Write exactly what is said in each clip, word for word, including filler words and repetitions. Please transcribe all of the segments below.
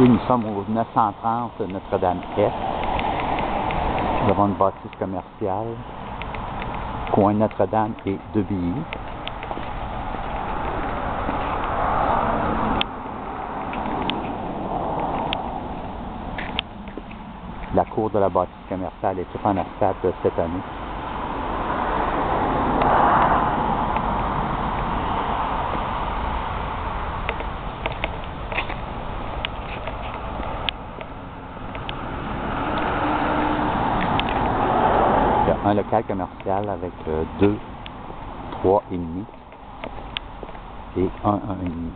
Oui, nous sommes au neuf cent trente Notre-Dame-Est. Nous avons une bâtisse commerciale, coin Notre-Dame et Debilly. La cour de la bâtisse commerciale est toute en asphalte cette année. Il y a un local commercial avec euh, deux, trois et demi et un, un et demi.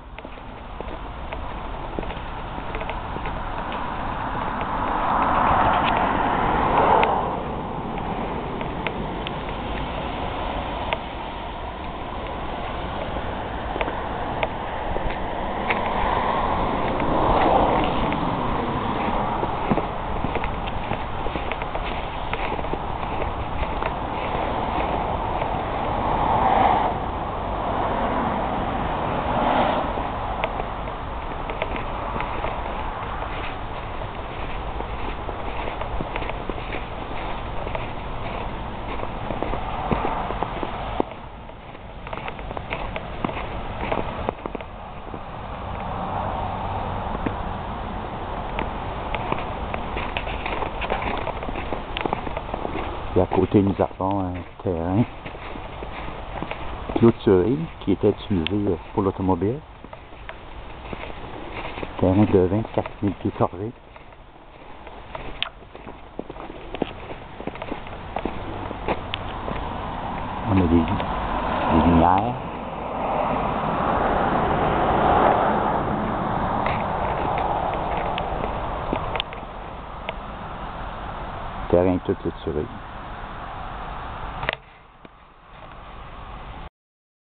Et à côté, nous avons un terrain clôturé qui était utilisé pour l'automobile. Terrain de vingt-quatre mille pieds carrés. On a des, des lumières. Terrain tout clôturé.